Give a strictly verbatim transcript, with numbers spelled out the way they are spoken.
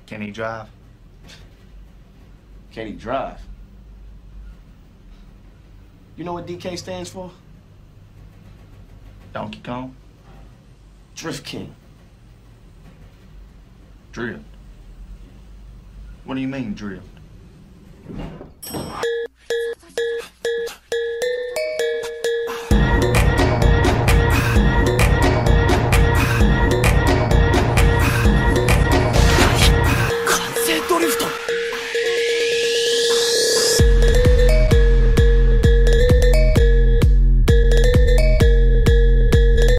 Can he drive? Can he drive? You know what D K stands for? Donkey Kong? Drift King. Drift? What do you mean, drift?